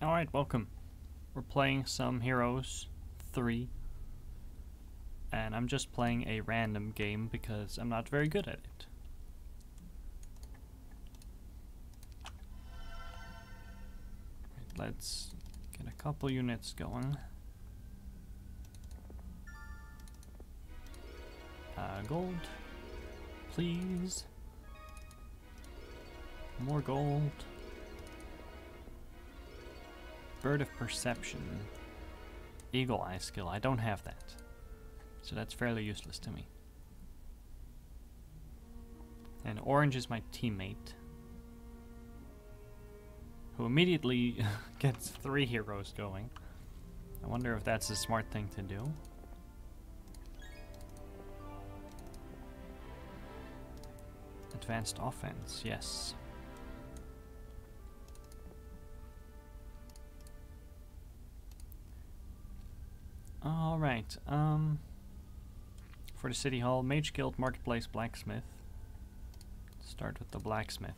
Alright, welcome. We're playing some Heroes 3. And I'm just playing a random game because I'm not very good at it. Right, let's get a couple units going. Gold, please. More gold. Bird of Perception. Eagle Eye skill. I don't have that. So that's fairly useless to me. And Orange is my teammate, who immediately gets 3 heroes going. I wonder if that's a smart thing to do. Advanced offense, yes. Alright, for the City Hall, Mage Guild, Marketplace, Blacksmith. Start with the Blacksmith.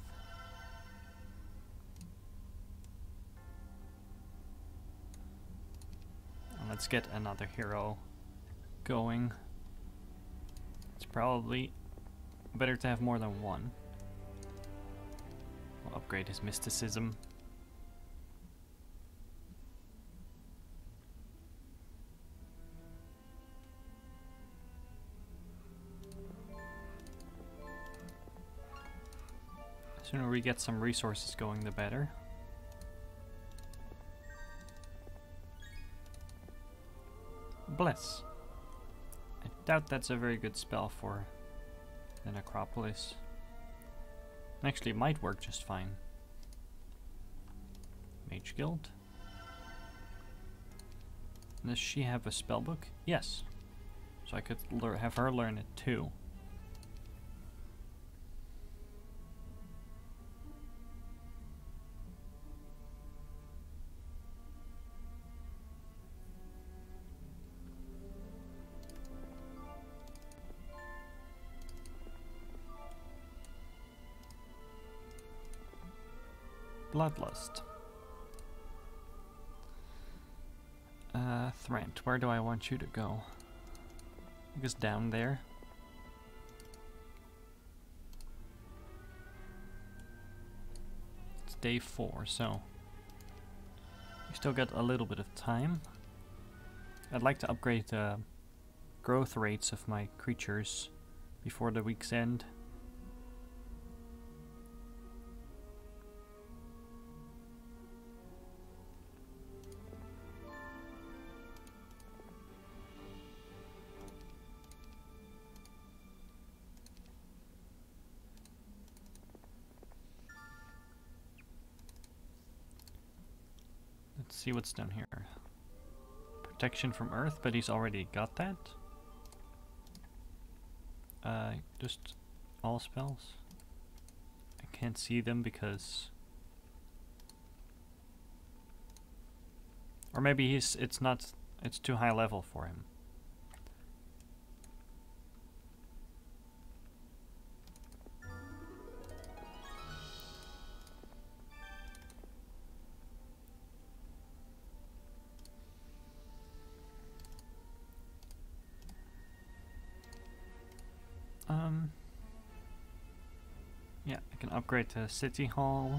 And let's get another hero going. It's probably better to have more than one. We'll upgrade his mysticism. The sooner we get some resources going, the better. Bless. I doubt that's a very good spell for the Necropolis. Actually, it might work just fine. Mage Guild. Does she have a spellbook? Yes. So I could have her learn it too. Bloodlust. Thrant, where do I want you to go? I guess down there. It's day 4, so we still got a little bit of time. I'd like to upgrade the growth rates of my creatures before the week's end. Let's see what's down here. Protection from Earth, but he's already got that. Just all spells. I can't see them because... Or maybe it's too high level for him. Yeah, I can upgrade to City Hall.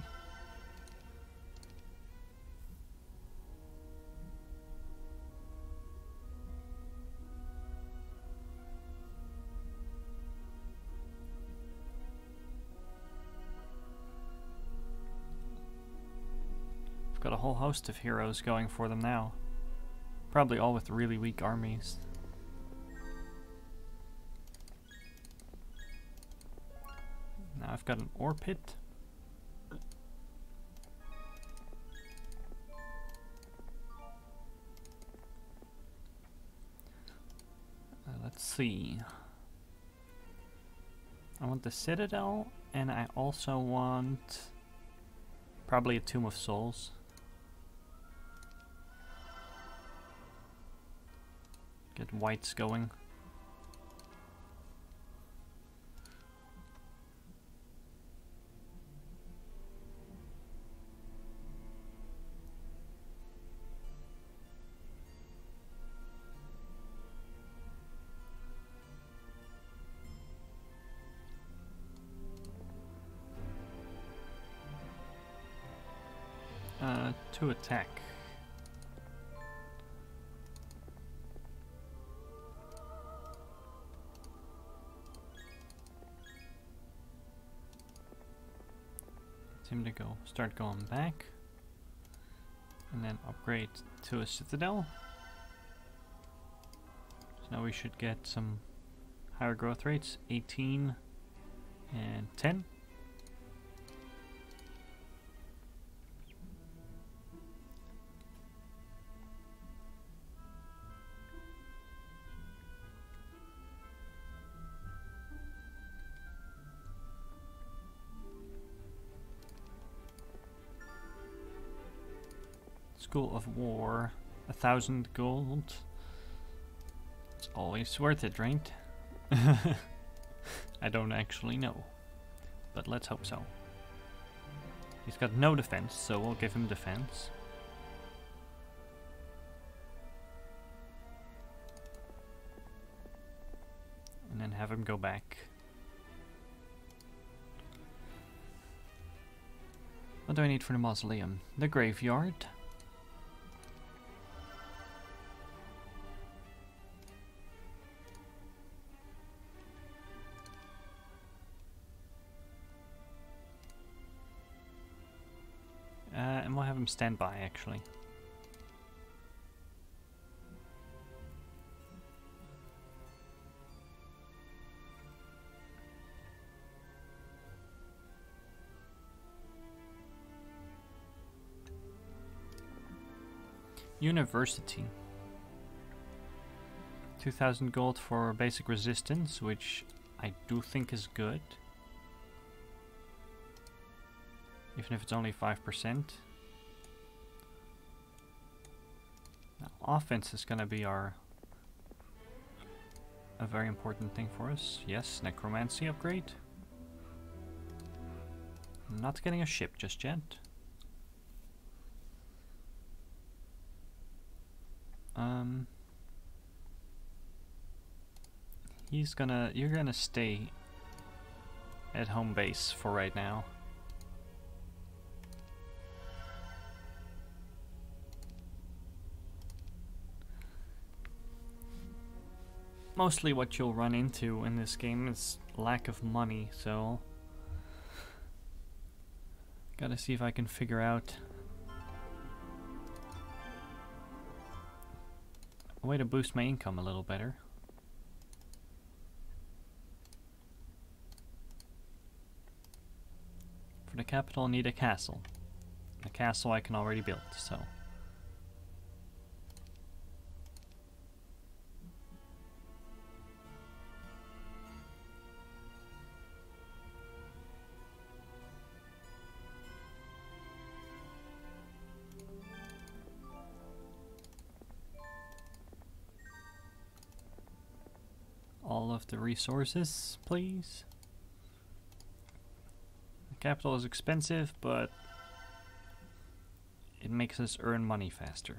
I've got a whole host of heroes going for them now. Probably all with really weak armies. Now I've got an ore pit. Let's see. I want the Citadel, and I also want probably a Tomb of Souls. Get whites going. To attack. It's him to start going back. And then upgrade to a citadel. So now we should get some higher growth rates, 18 and 10. School of War, 1,000 gold. It's always worth it, right? I don't actually know, but let's hope so. He's got no defense, so we'll give him defense. And then have him go back. What do I need for the mausoleum? The graveyard. And we'll have him stand by, actually. University. 2,000 gold for basic resistance, which I do think is good. Even if it's only 5%. Now, offense is going to be a very important thing for us. Yes, necromancy upgrade. Not getting a ship just yet. You're gonna stay at home base for right now. Mostly what you'll run into in this game is lack of money, so gotta see if I can figure out a way to boost my income a little better. For the capital, I need a castle. A castle I can already build, so. All of the resources, please. The capital is expensive, but it makes us earn money faster.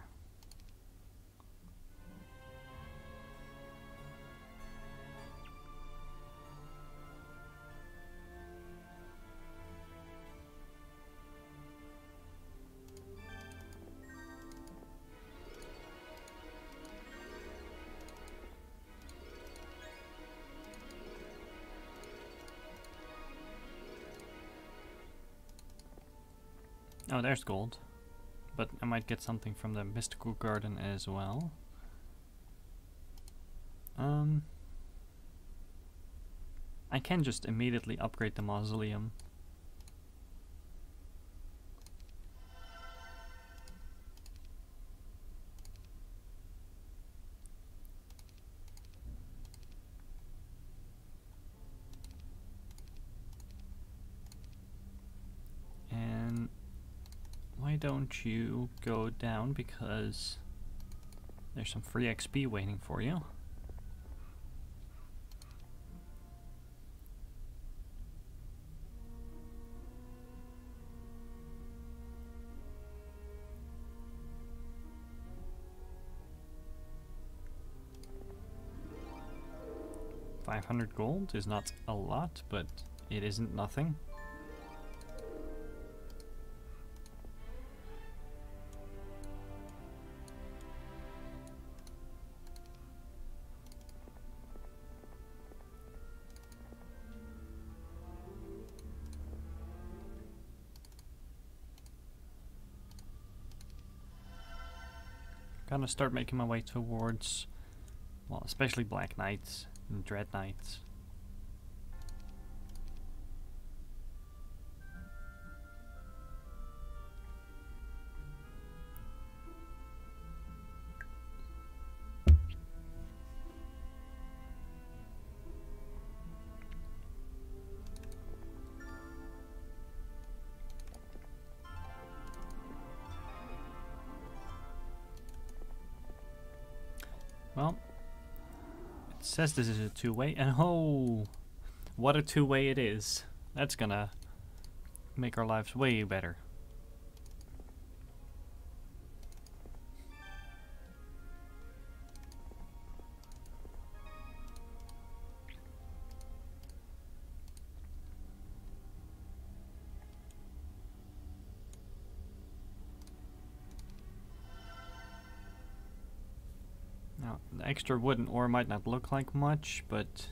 Oh, there's gold. But I might get something from the mystical garden as well. I can just immediately upgrade the mausoleum. Why don't you go down, because there's some free XP waiting for you. $500 gold is not a lot, but it isn't nothing. Gonna start making my way towards, well, especially Black Knights and Dread Knights. Well, it says this is a two-way, and oh, what a two-way it is. That's gonna make our lives way better. Now, the extra wooden ore might not look like much, but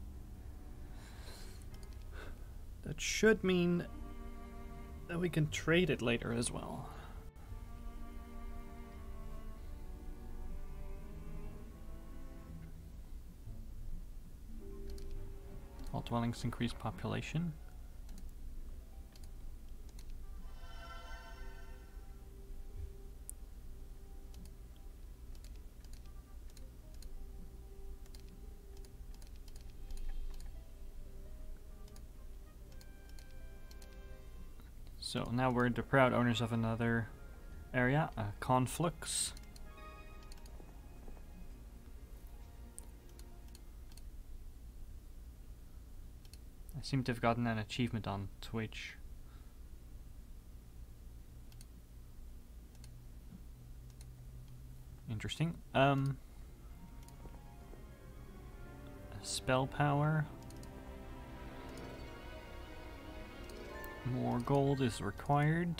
that should mean that we can trade it later as well. All dwellings increase population. So now we're the proud owners of another area, Conflux. I seem to have gotten an achievement on Twitch. Interesting. Spell power. More gold is required.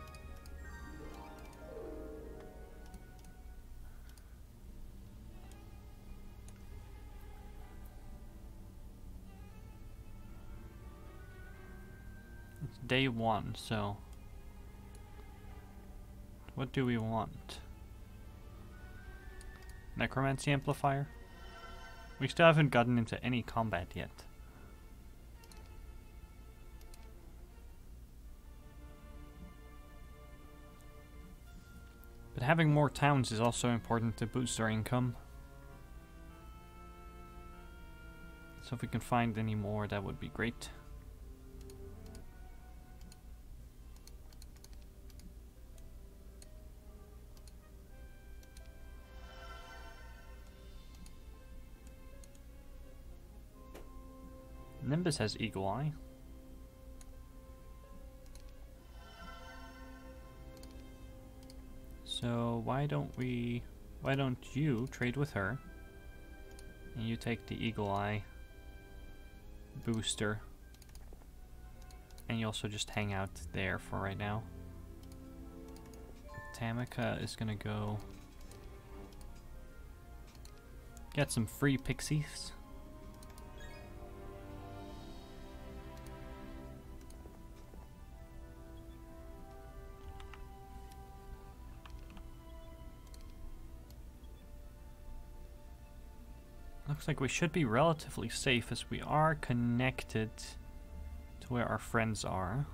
It's day one, so what do we want? Necromancy amplifier? We still haven't gotten into any combat yet. But having more towns is also important to boost our income. So if we can find any more, that would be great. Nimbus has Eagle Eye. So why don't you trade with her? And you take the Eagle Eye booster. And you also just hang out there for right now. Tamika is gonna go get some free pixies. Looks like we should be relatively safe as we are connected to where our friends are.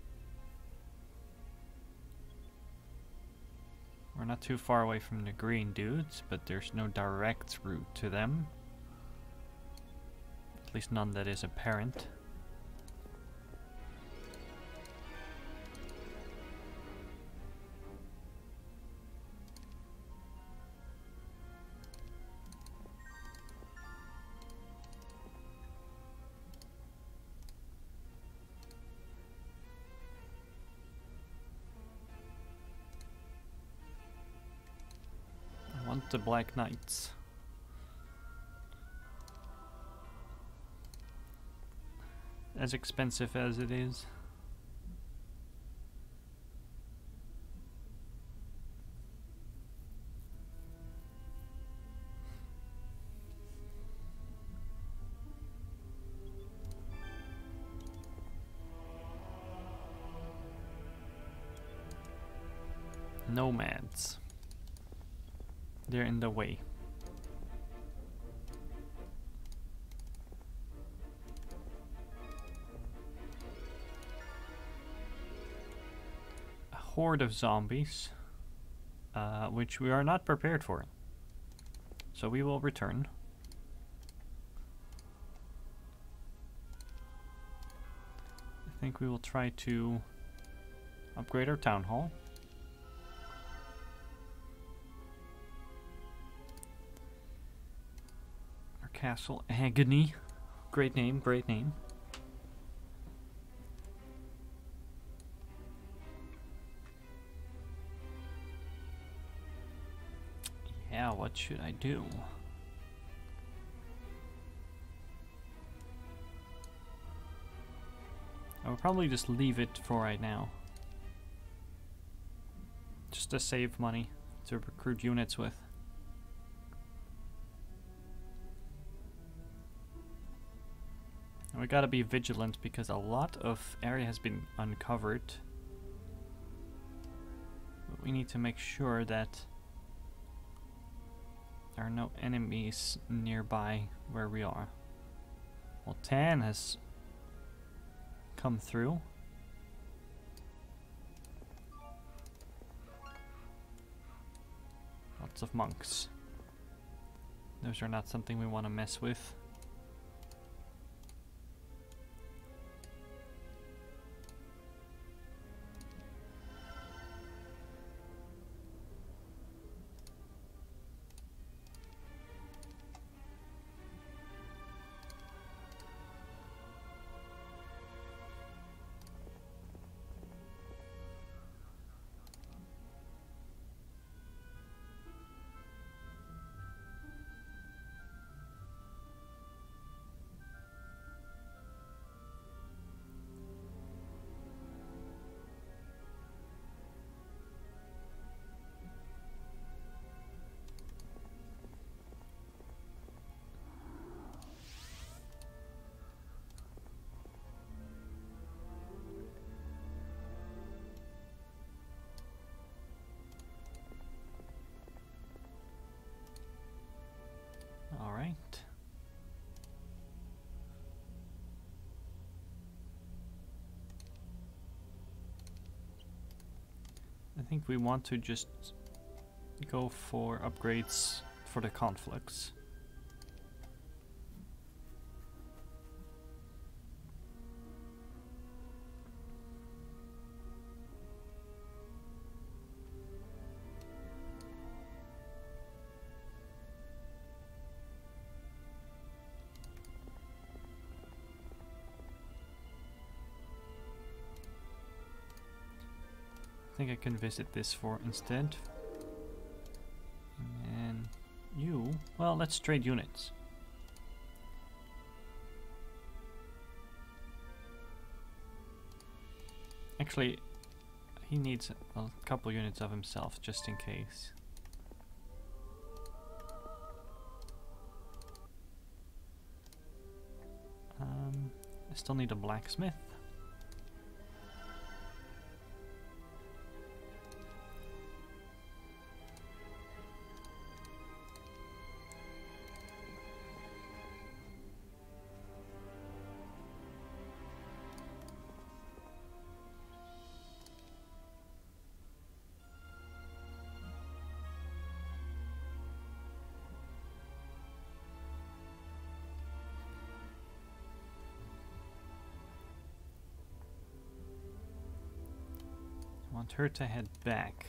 We're not too far away from the green dudes, but there's no direct route to them. At least none that is apparent. The Black Knights. As expensive as it is. Nomads. They're in the way. A horde of zombies, which we are not prepared for. So we will return. I think we will try to upgrade our town hall. Our castle Agony. Great name, great name. Yeah, what should I do? I will probably just leave it for right now. Just to save money to recruit units with. And we gotta be vigilant because a lot of area has been uncovered. But we need to make sure that there are no enemies nearby where we are. Well, Tan has come through. Lots of monks. Those are not something we want to mess with. All right. I think we want to just go for upgrades for the conflicts. I think I can visit this for instead. And you, well, let's trade units. Actually, he needs a couple units of himself just in case. I still need a blacksmith. I want her to head back.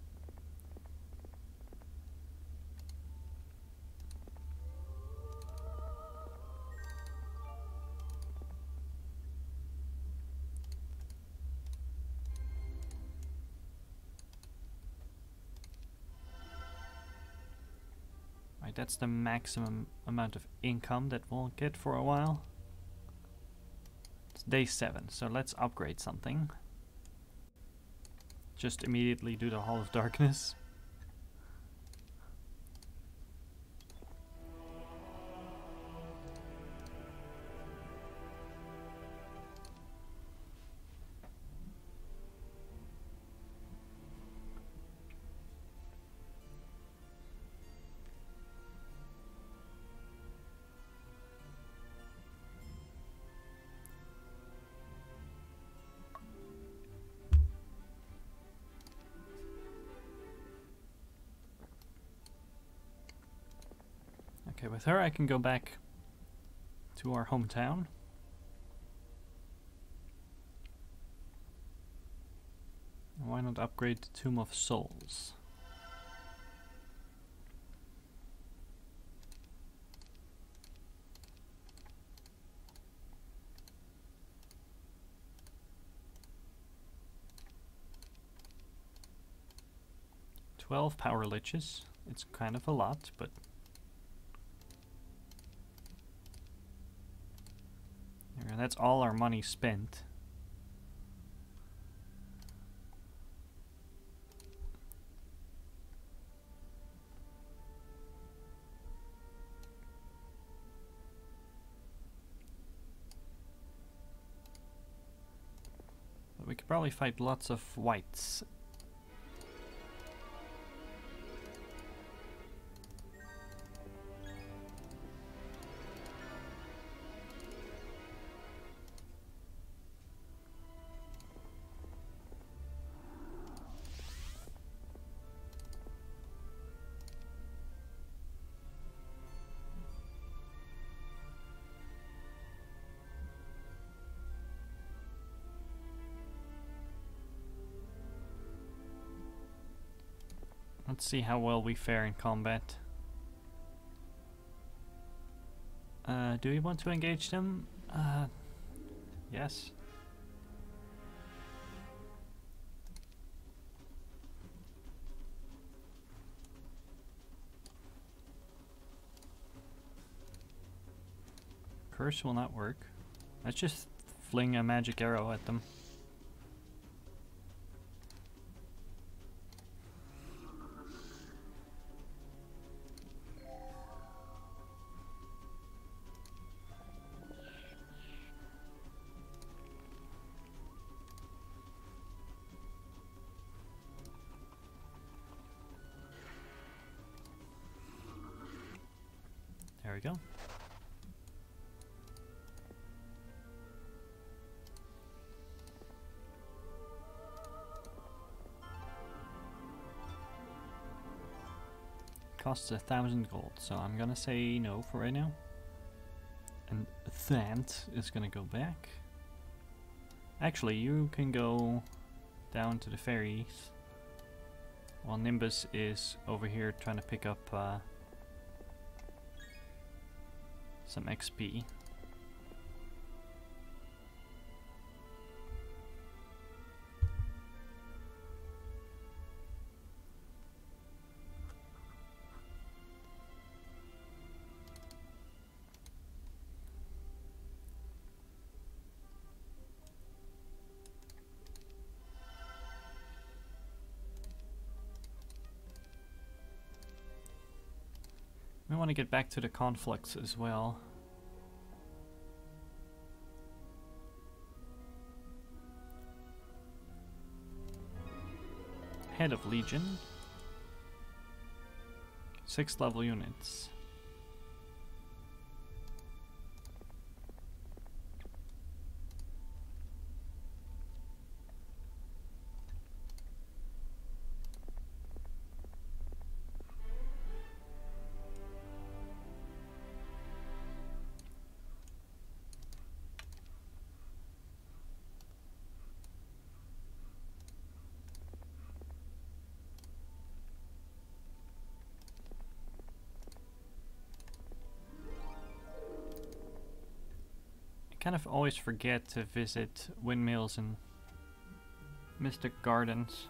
Right, that's the maximum amount of income that we'll get for a while. It's day 7, so let's upgrade something. Just immediately do the Hall of Darkness. Okay, with her I can go back to our hometown. Why not upgrade the Tomb of Souls? "12 power liches. It's kind of a lot, but yeah, that's all our money spent. But we could probably fight lots of whites. Let's see how well we fare in combat. Do we want to engage them? Yes. Curse will not work. Let's just fling a magic arrow at them. There we go. Costs 1,000 gold, so I'm gonna say no for right now. And that is gonna go back. Actually, you can go down to the ferries while Nimbus is over here trying to pick up some XP. We want to get back to the conflicts as well. Head of Legion. 6 level units. Kind of always forget to visit windmills and Mystic Gardens.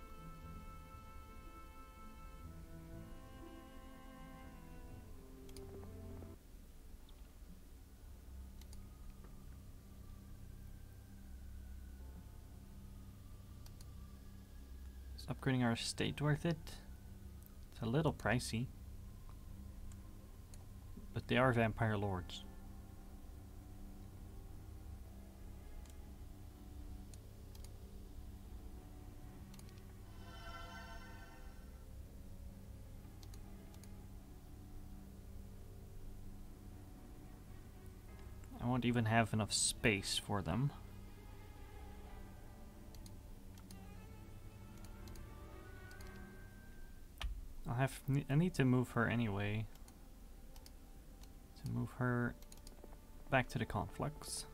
Is upgrading our estate worth it? It's a little pricey, but they are vampire lords. I won't even have enough space for them. I need to move her anyway. Move her back to the conflux.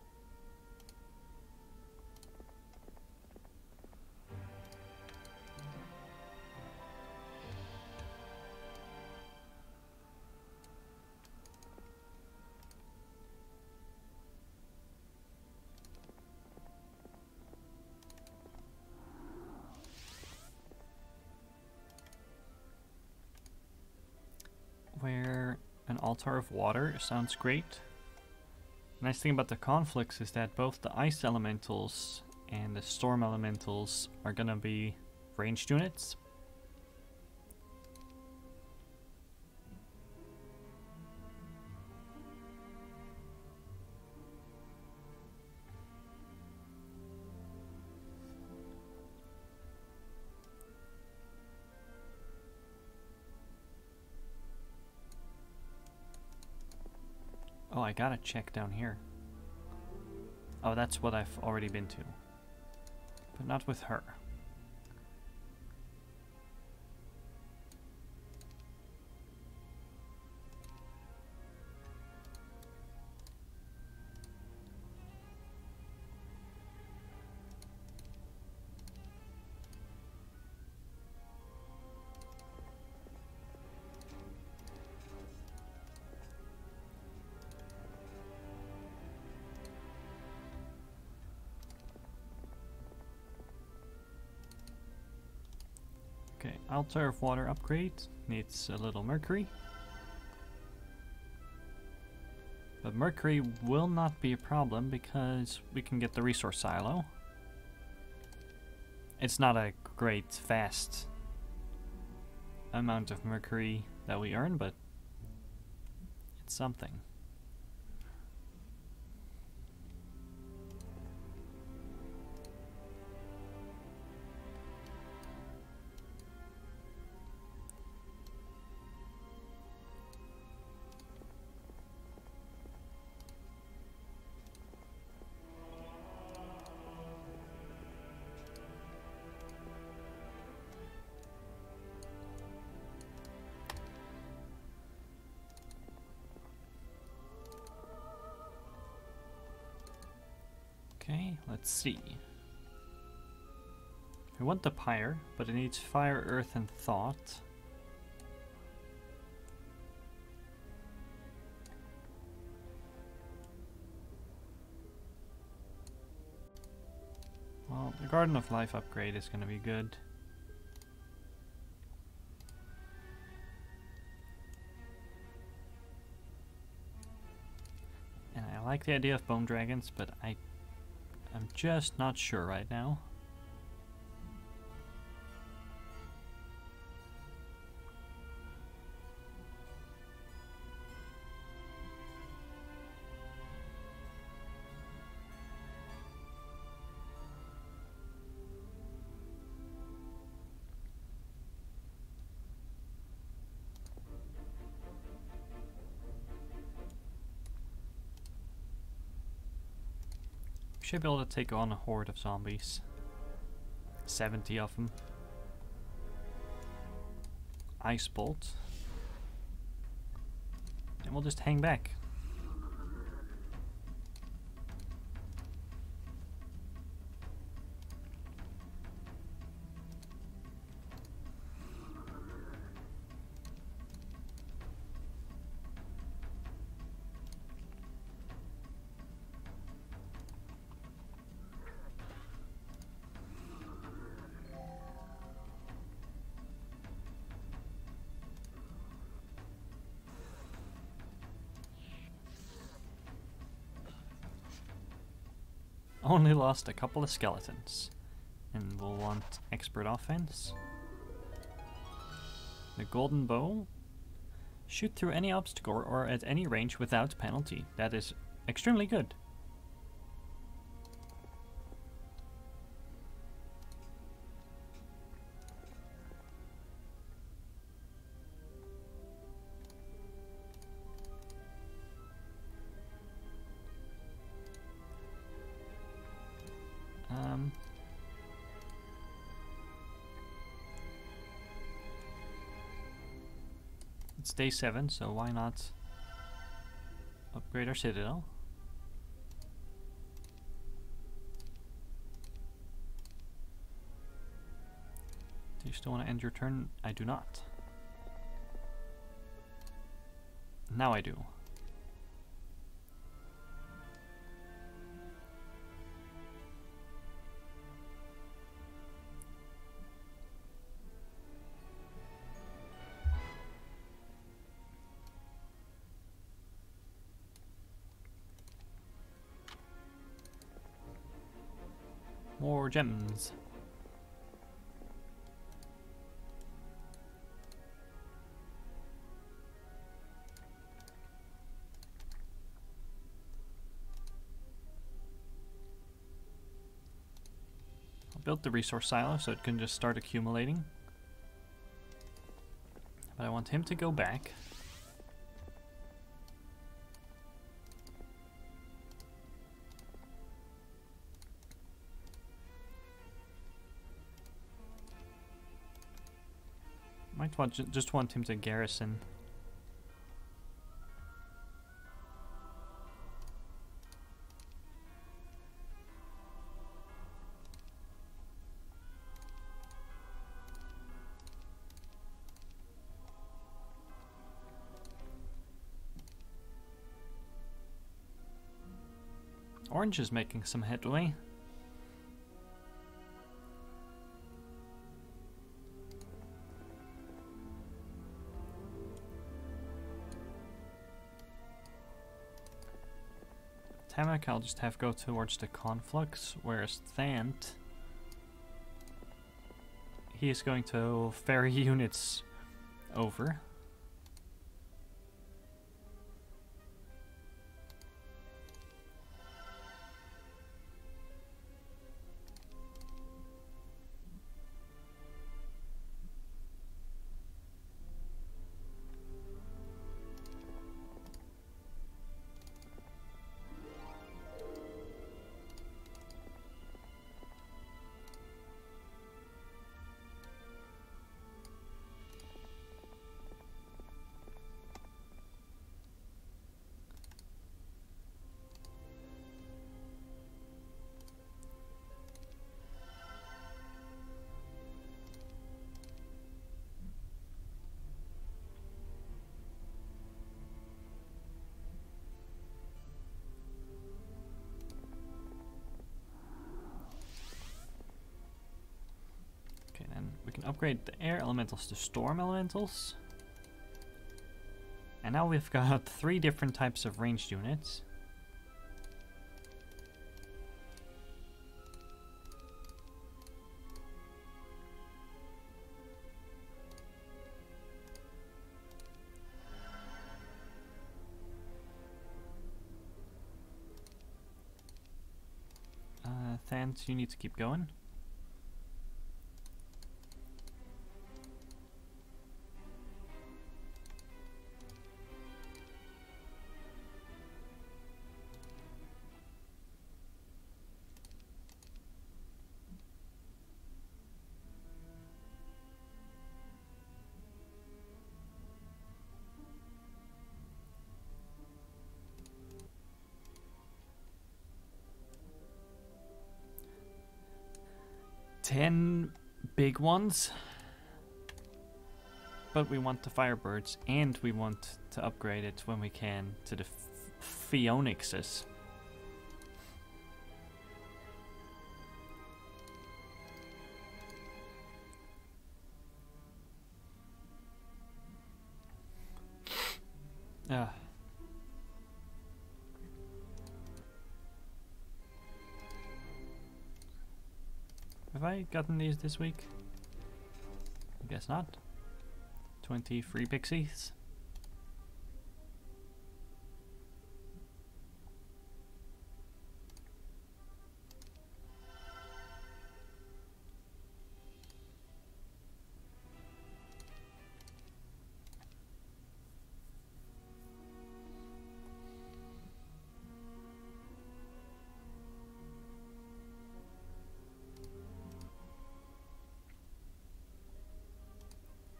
Where an altar of water sounds great. Nice thing about the conflicts is that both the ice elementals and the storm elementals are gonna be ranged units. Oh, I gotta check down here. Oh, that's what I've already been to. But not with her. Okay, altar of water upgrade needs a little mercury. But mercury will not be a problem because we can get the resource silo. It's not a great fast amount of mercury that we earn, but it's something. Okay, let's see. We want the pyre, but it needs fire, earth, and thought. Well, the Garden of Life upgrade is going to be good. And I like the idea of bone dragons, but I'm just not sure right now. Should be able to take on a horde of zombies. 70 of them. Ice bolt. And we'll just hang back. Only lost a couple of skeletons. And we'll want expert offense. The golden bow. Shoot through any obstacle or at any range without penalty. That is extremely good. It's day 7, so why not upgrade our citadel. Do you still want to end your turn? I do not. Now I do. More gems. I'll build the resource silo so it can just start accumulating. But I want him to go back. Might just want him to garrison. Orange is making some headway. Tamak I'll just have go towards the conflux, whereas Thant, he is going to ferry units over. We can upgrade the air elementals to storm elementals. And now we've got 3 different types of ranged units. Thant, you need to keep going. Ten big ones, but we want the Firebirds, and we want to upgrade it when we can to the Phoenixes. Have I gotten these this week? I guess not. 20 free pixies.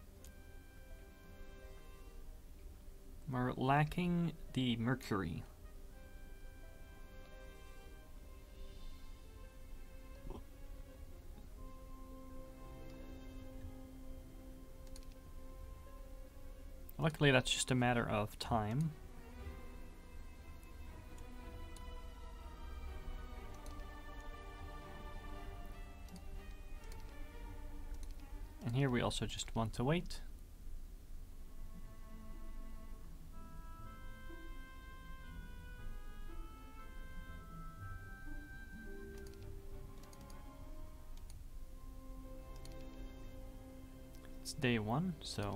We're lacking the Mercury. Luckily, that's just a matter of time. And here we also just want to wait. It's day 1, so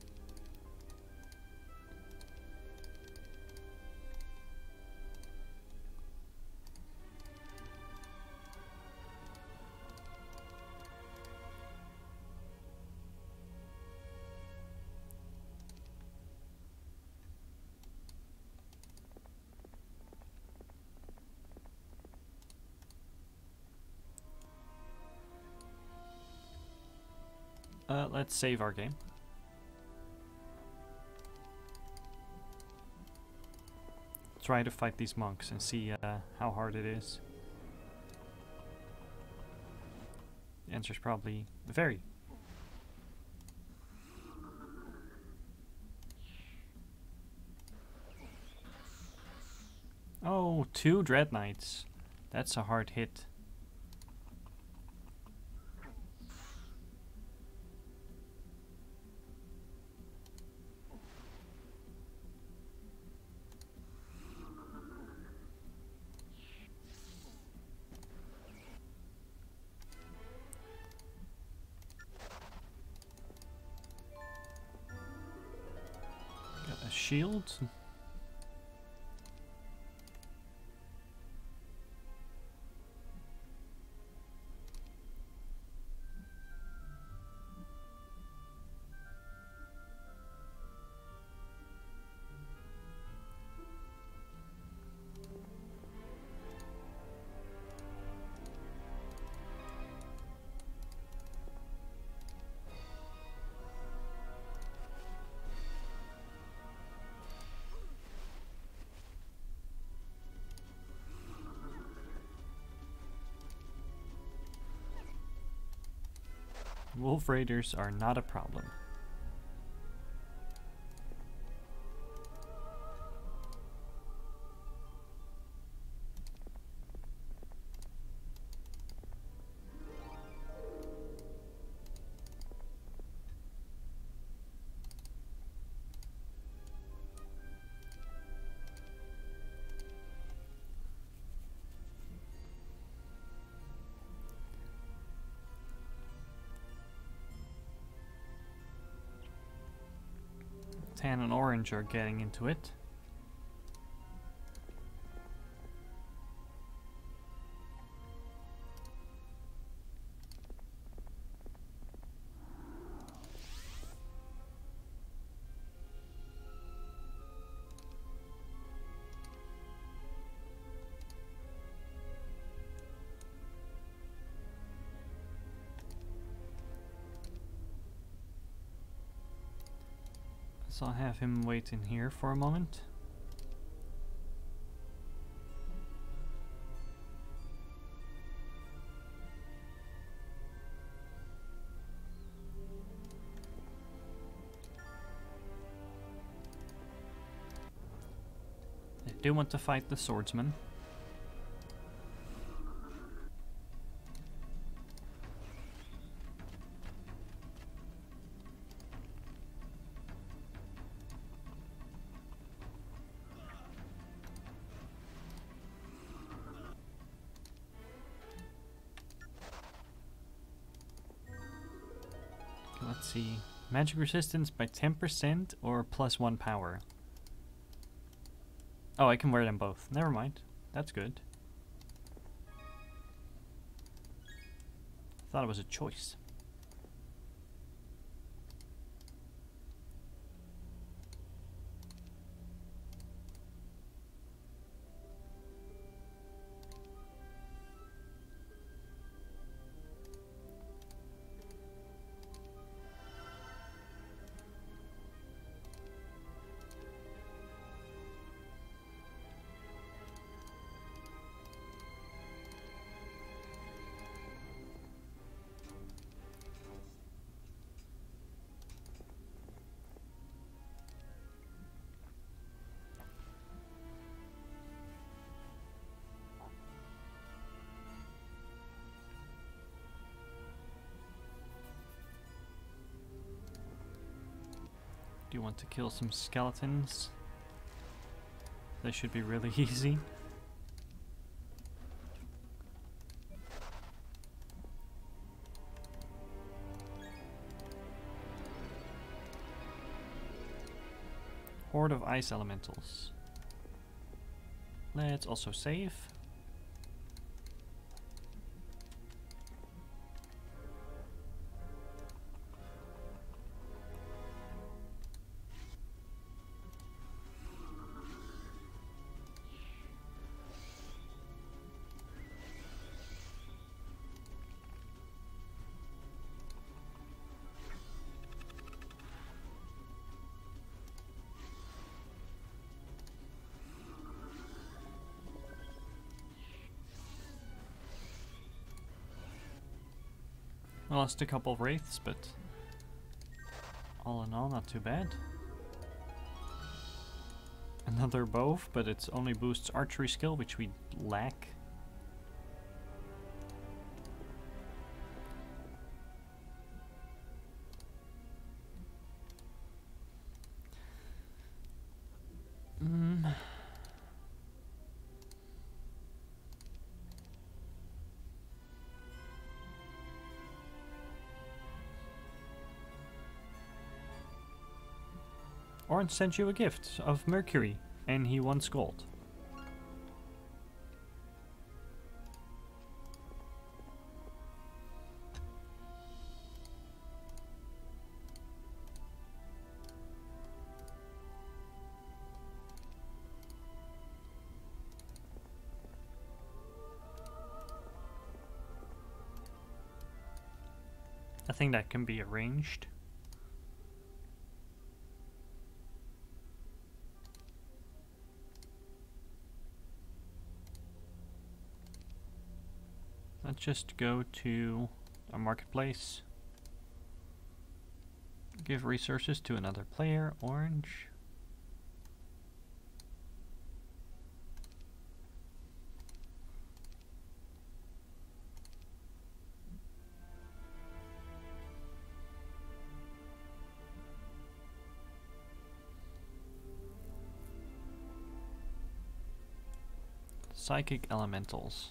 let's save our game. Try to fight these monks and see how hard it is. The answer is probably very. Oh, 2 Dread Knights. That's a hard hit. Got a shield. Wolf Raiders are not a problem. Tan and orange are getting into it. So I'll have him wait in here for a moment. I do want to fight the swordsman. Let's see. Magic resistance by 10% or +1 power. Oh, I can wear them both. Never mind. That's good. Thought it was a choice. Do you want to kill some skeletons? They should be really easy. Horde of ice elementals. Let's also save. I lost a couple of wraiths, but all in all, not too bad. Another bow, but it only boosts archery skill, which we lack. Orange sent you a gift of Mercury, and he wants gold. I think that can be arranged. Let's just go to a marketplace. Give resources to another player, orange. Psychic elementals.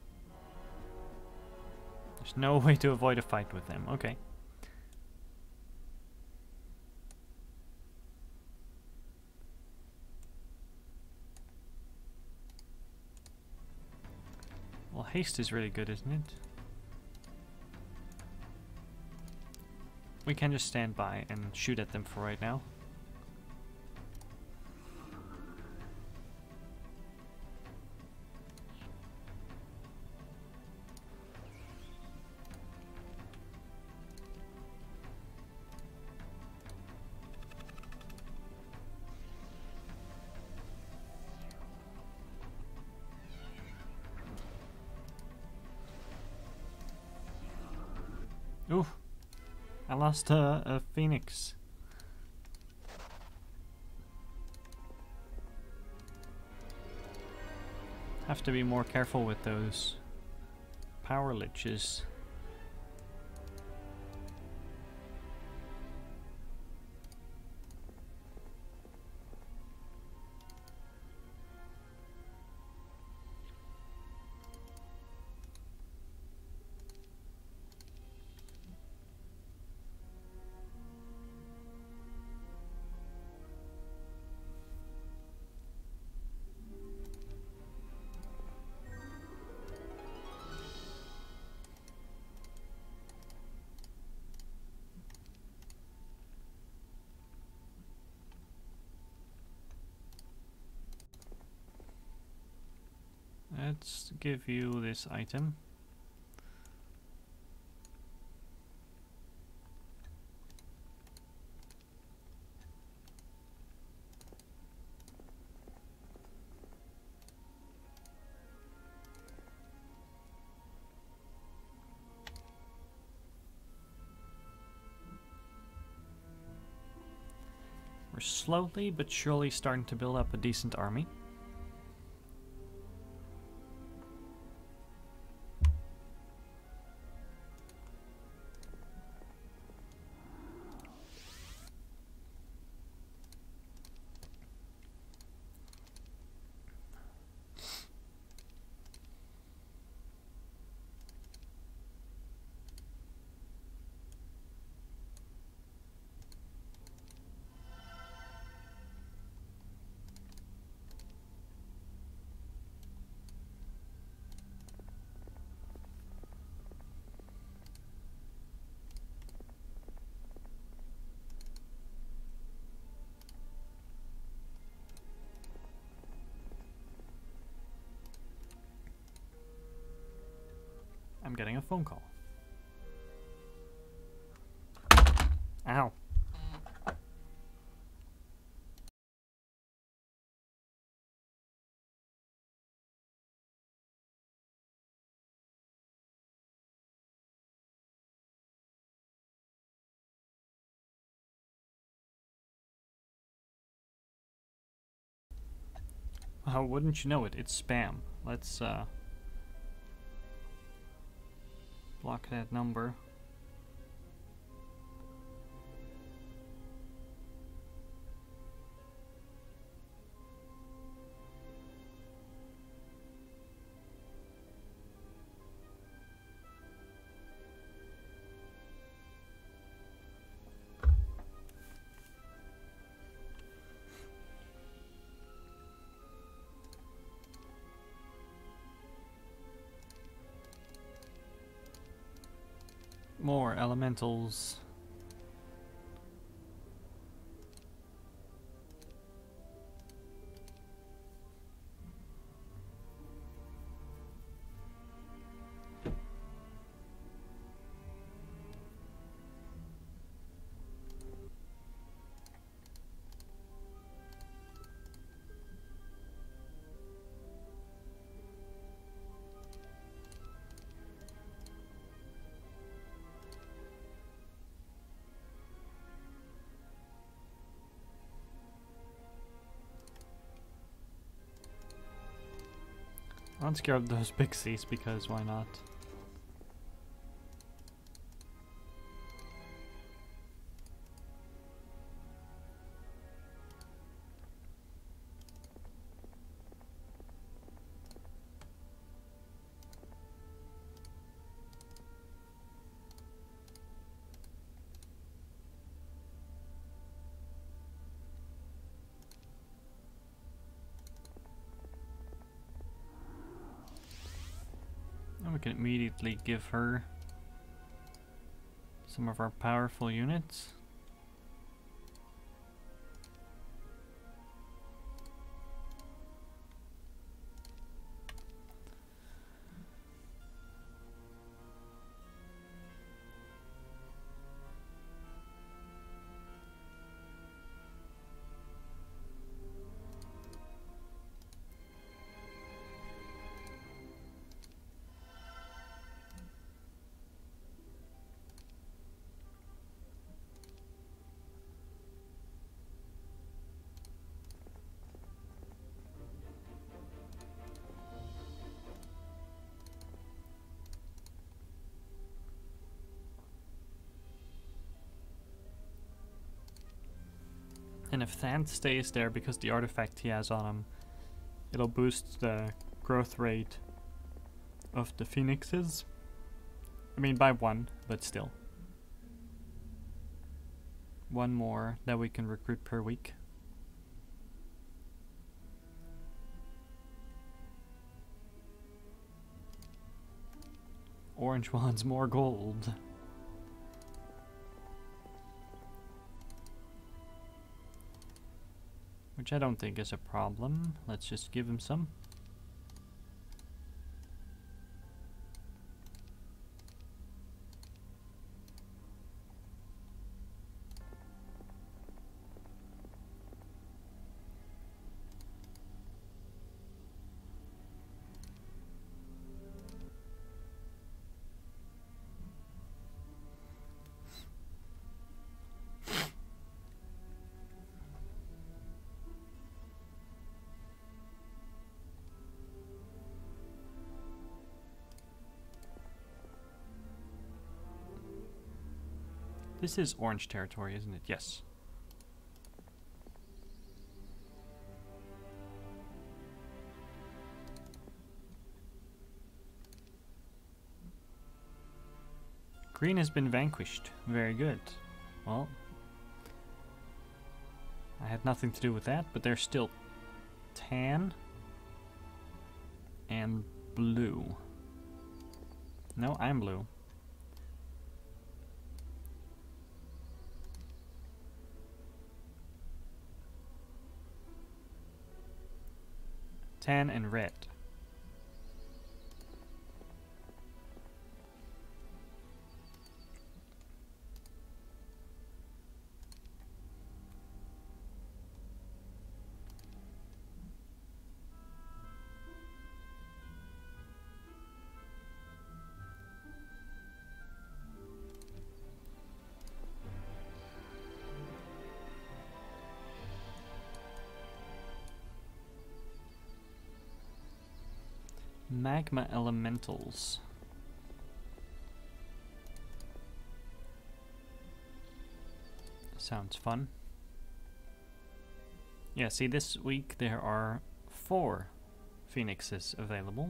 There's no way to avoid a fight with them. Okay. Well, haste is really good, isn't it? We can just stand by and shoot at them for right now. Ooh, I lost a phoenix. Have to be more careful with those power liches. Let's give you this item. We're slowly but surely starting to build up a decent army. I'm getting a phone call. Ow. Oh, wouldn't you know it, it's spam. Let's block that number. More elementals. I'm scared of those pixies because why not? And we can immediately give her some of our powerful units. And if Thant stays there because the artifact he has on him, it'll boost the growth rate of the phoenixes. I mean by 1, but still. 1 more that we can recruit per week. Orange wants more gold. Which I don't think is a problem. Let's just give him some. This is orange territory, isn't it? Yes. Green has been vanquished. Very good. Well, I had nothing to do with that, but there's still tan and blue. No, I'm blue. Tan and red. Magma elementals. Sounds fun. Yeah, see, this week there are 4 phoenixes available.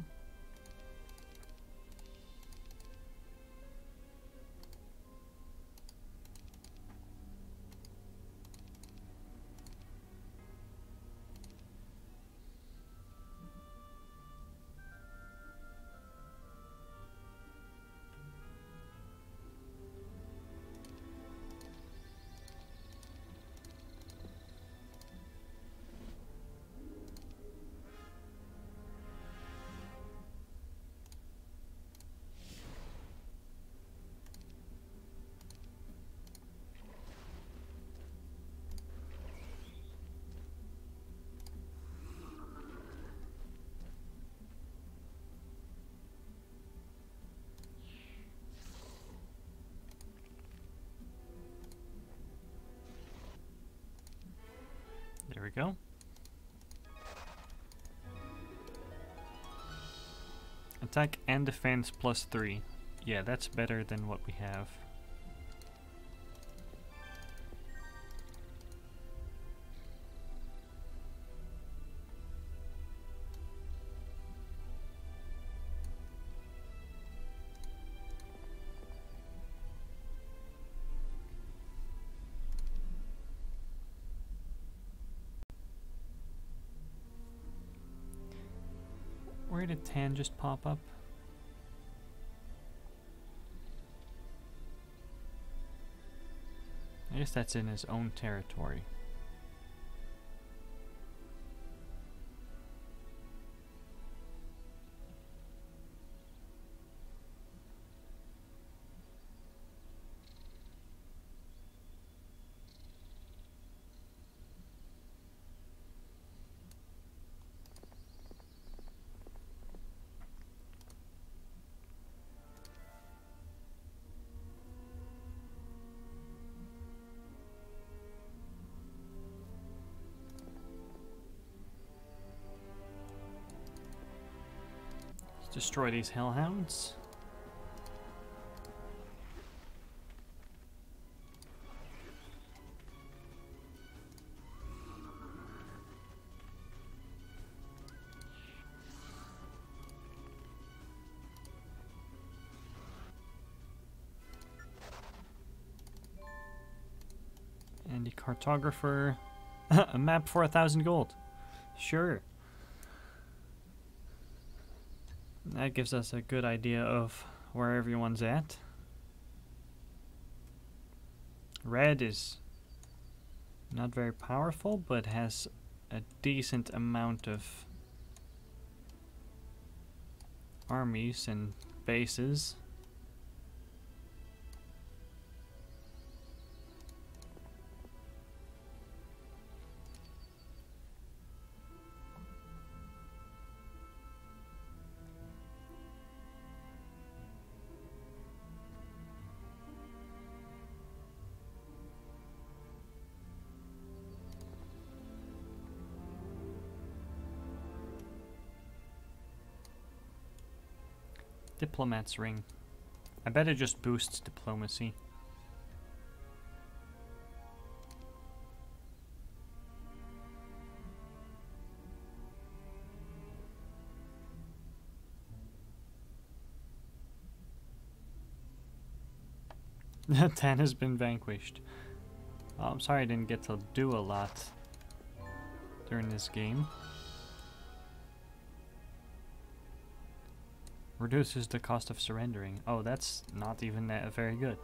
There we go. Attack and defense +3. Yeah, that's better than what we have. Where did Tan just pop up? I guess that's in his own territory. Destroy these hellhounds. And the cartographer. A map for 1,000 gold. Sure. That gives us a good idea of where everyone's at. Red is not very powerful, but has a decent amount of armies and bases. Diplomat's ring. I bet it just boosts diplomacy. Tan has been vanquished. Oh, I'm sorry I didn't get to do a lot during this game. Reduces the cost of surrendering. Oh, that's not even that very good.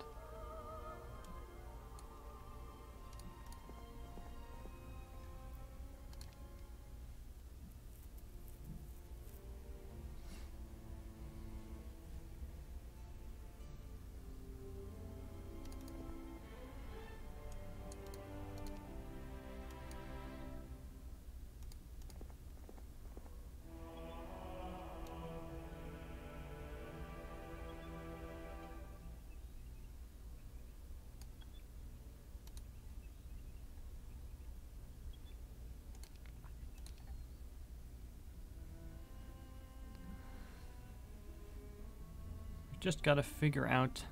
Just gotta figure out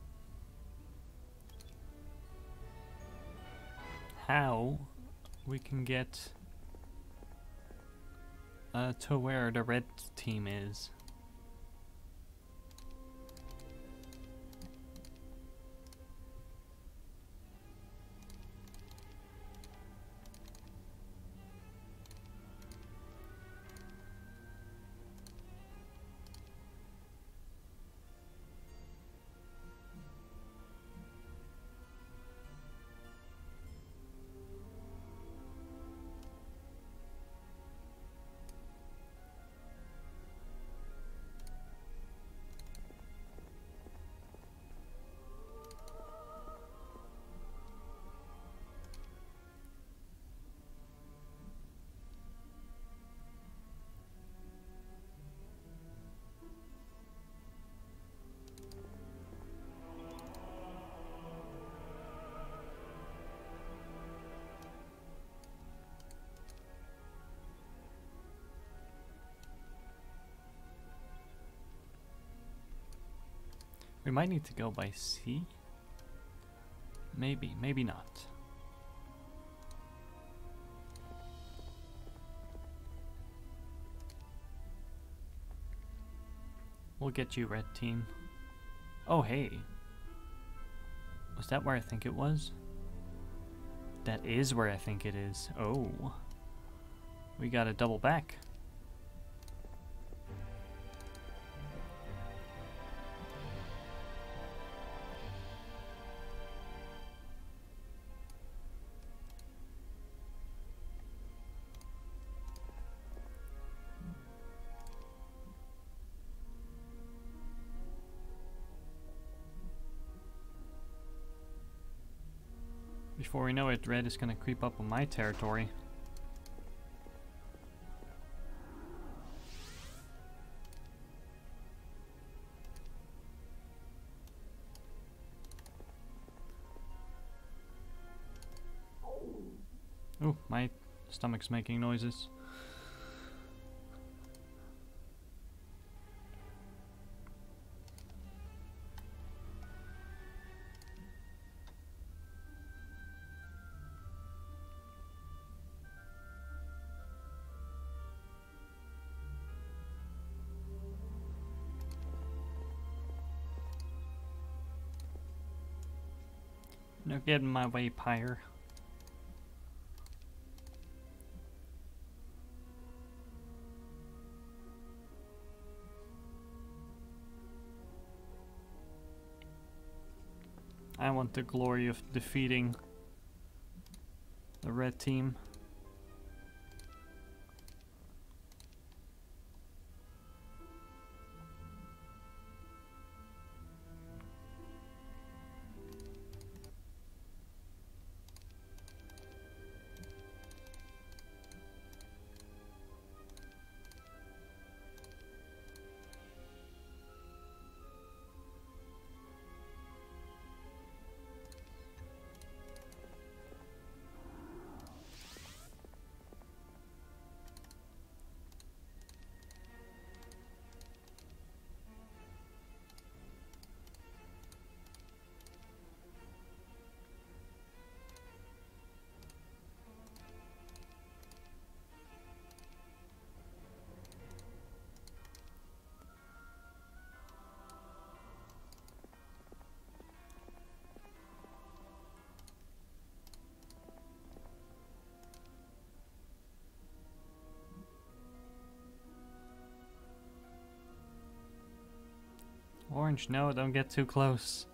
how we can get to where the red team is. We might need to go by sea. Maybe, maybe not. We'll get you, red team. Oh, hey. Was that where I think it was? That is where I think it is. Oh. We gotta double back. Before we know it, red is gonna creep up on my territory. Ooh, my stomach's making noises. No, get in my way, Pyre. I want the glory of defeating the red team. Orange, no, don't get too close.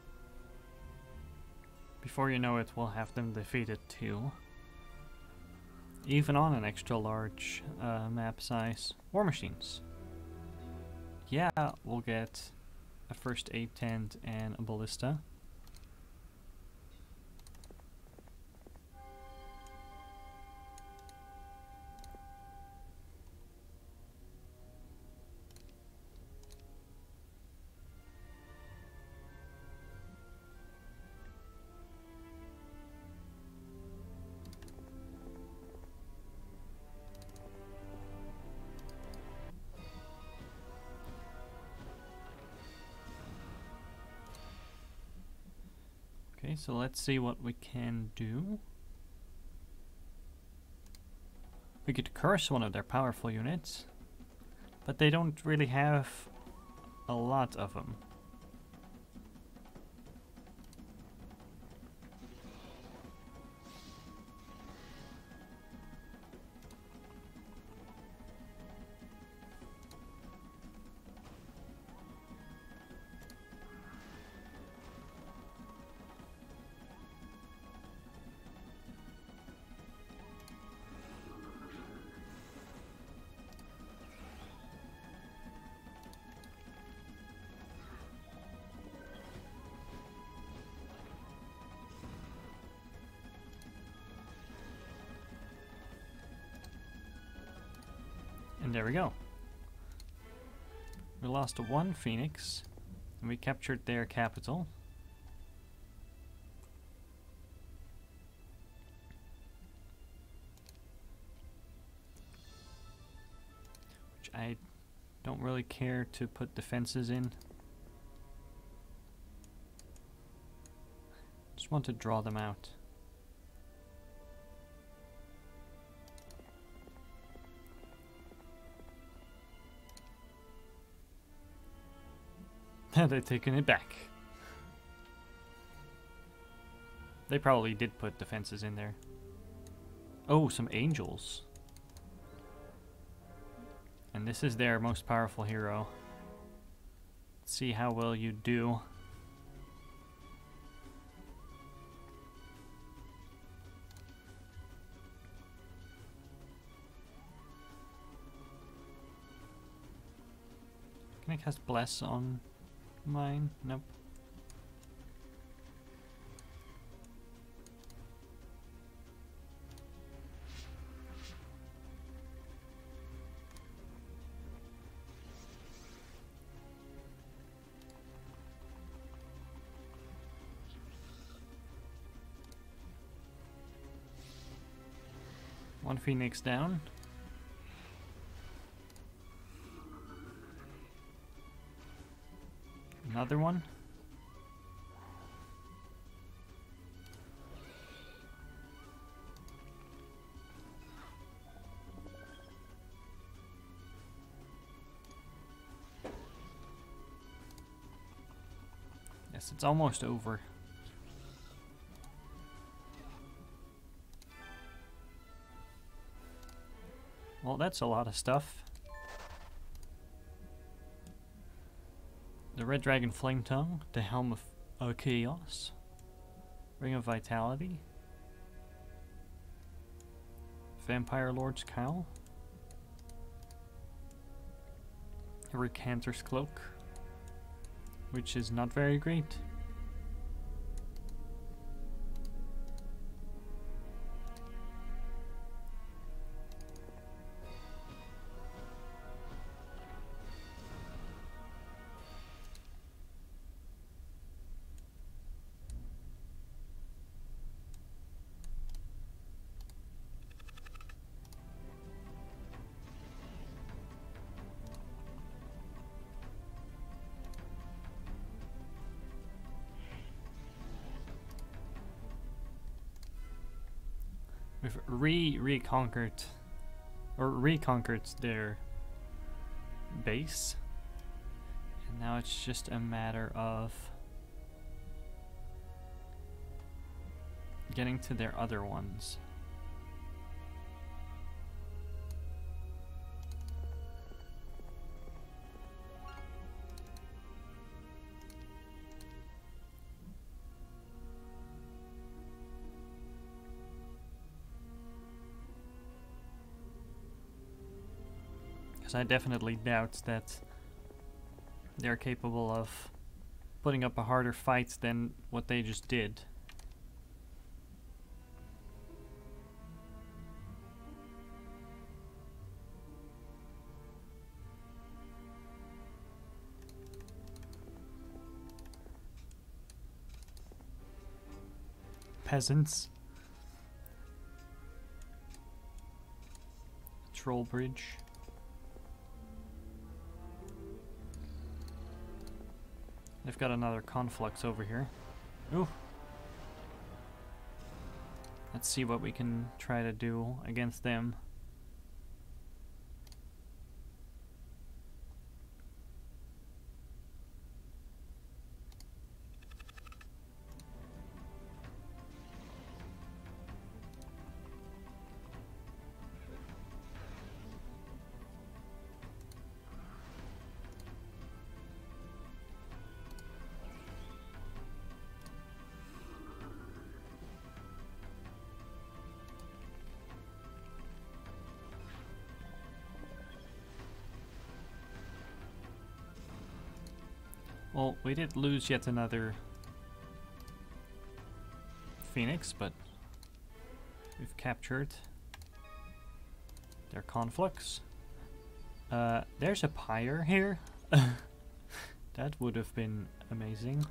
Before you know it, we'll have them defeated too. even on an extra large map size. War machines. Yeah, we'll get a first aid tent and a ballista. Okay, so let's see what we can do. We could curse one of their powerful units, but they don't really have a lot of them. And there we go. We lost one Phoenix, and we captured their capital. Which I don't really care to put defenses in. Just want to draw them out. They're taking it back. They probably did put defenses in there. Oh, some angels. And this is their most powerful hero. Let's see how well you do. Can I cast Bless on mine? Nope. One Phoenix down. Another one. Yes, it's almost over. Well, that's a lot of stuff. The Red Dragon Flame Tongue, the Helm of Chaos, Ring of Vitality, Vampire Lord's Cowl, Recanter's Cloak, which is not very great. We've reconquered their base, and now it's just a matter of getting to their other ones. because I definitely doubt that they're capable of putting up a harder fight than what they just did. Peasants. Troll bridge. They've got another conflux over here. Ooh. Let's see what we can try to do against them. Well, we did lose yet another Phoenix, but we've captured their conflux. There's a pyre here. That would have been amazing.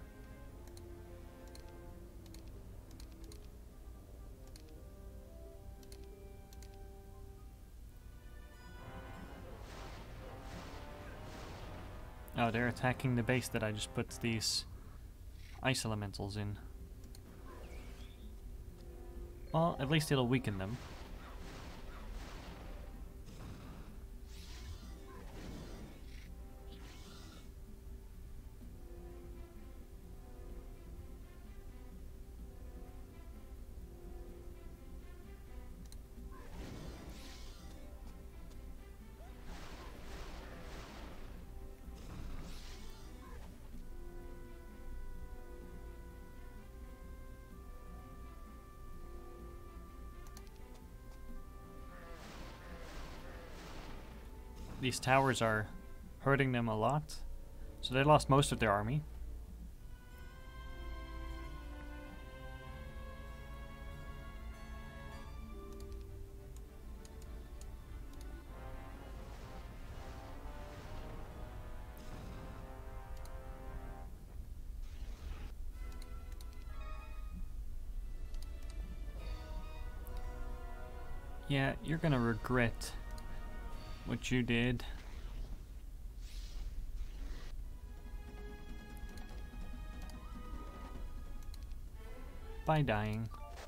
Oh, they're attacking the base that I just put these ice elementals in. Well, at least it'll weaken them. These towers are hurting them a lot. So they lost most of their army. Yeah, you're gonna regret what you did. By dying.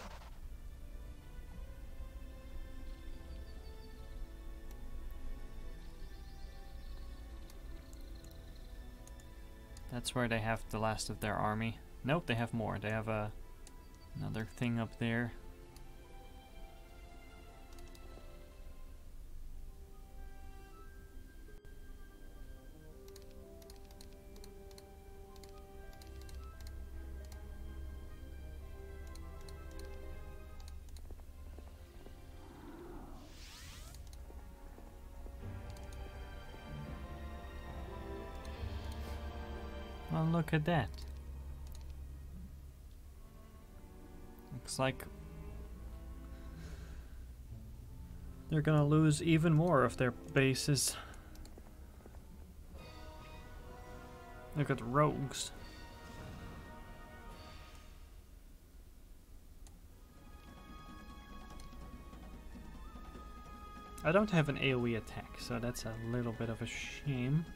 That's where they have the last of their army. Nope, they have more. They have another thing up there. Well, look at that. Looks like they're gonna lose even more of their bases. Look at the rogues. I don't have an AoE attack, so that's a little bit of a shame.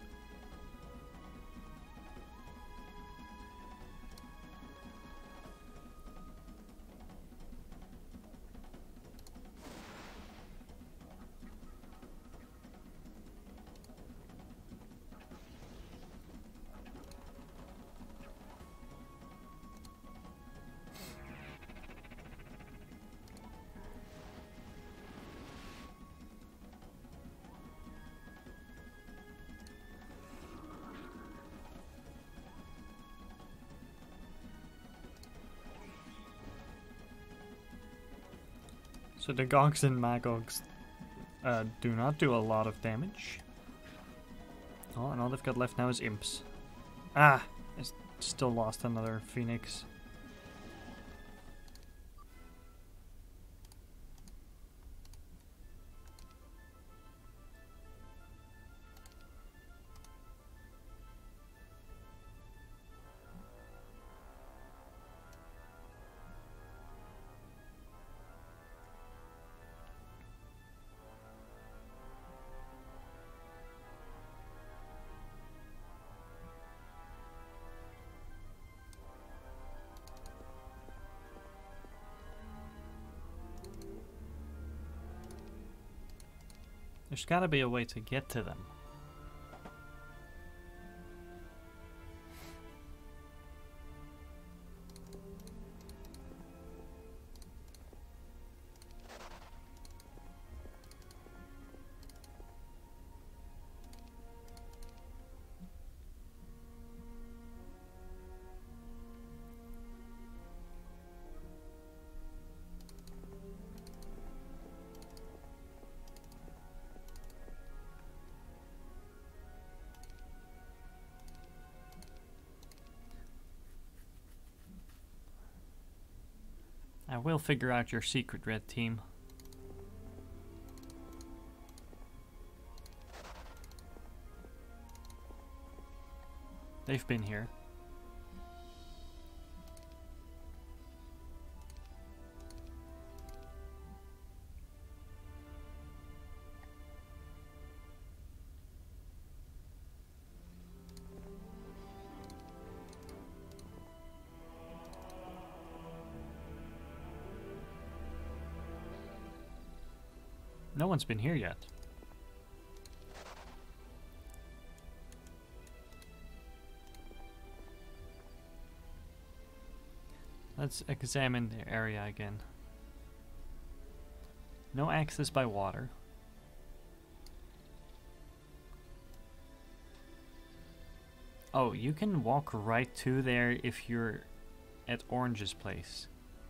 So the Gogs and Magogs do not do a lot of damage. Oh, and all they've got left now is imps. Ah! I still lost another phoenix. There's gotta be a way to get to them. I will figure out your secret, red team. They've been here. No one's been here yet. Let's examine the area again. No access by water. Oh, you can walk right to there if you're at Orange's place.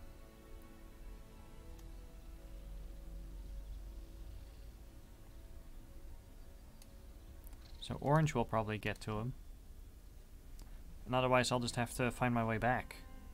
So Orange will probably get to him. And otherwise I'll just have to find my way back.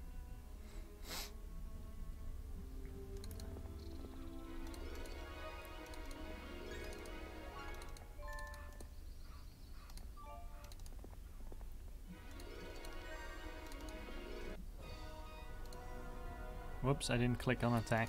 Whoops, I didn't click on attack.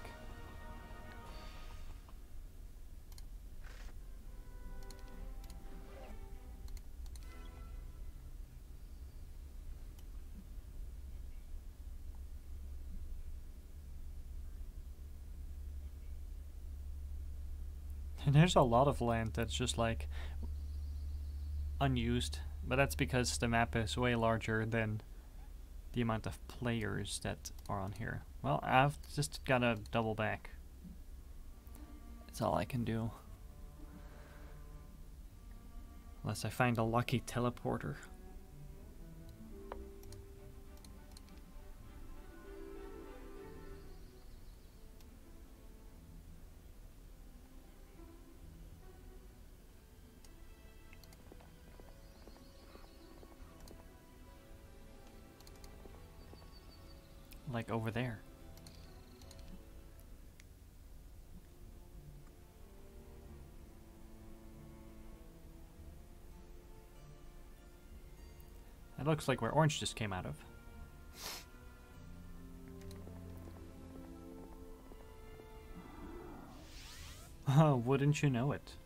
And there's a lot of land that's just like unused, but that's because the map is way larger than the amount of players that are on here. Well, I've just gotta double back. That's all I can do. Unless I find a lucky teleporter. Like over there. That looks like where Orange just came out of. Oh, wouldn't you know it?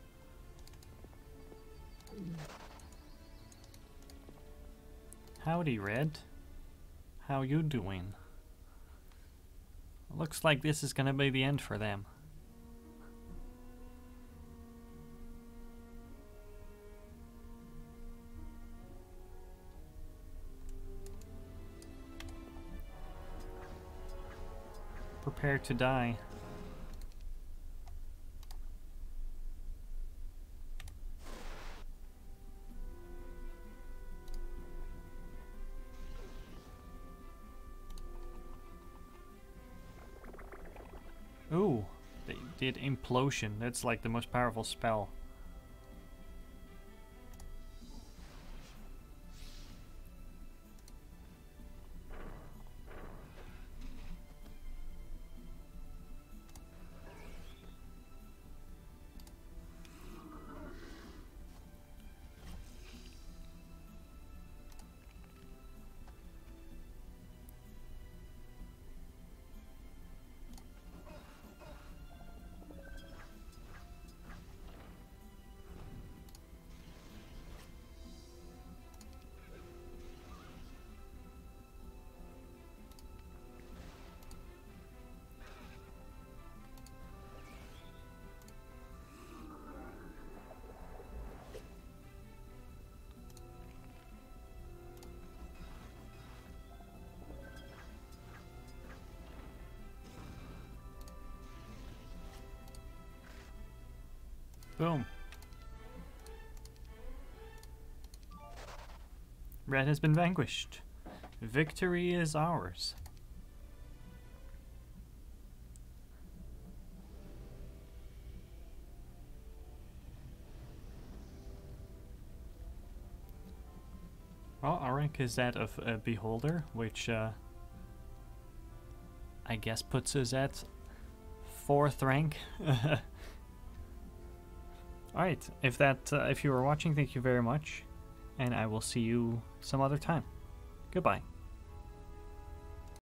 Howdy, Red. How you doing? Looks like this is gonna be the end for them. Prepare to die. Ooh, they did Implosion. That's like the most powerful spell. Boom. Red has been vanquished. Victory is ours. Well, our rank is that of a Beholder, which I guess puts us at 4th rank. Alright, if you were watching, thank you very much, and I will see you some other time. Goodbye.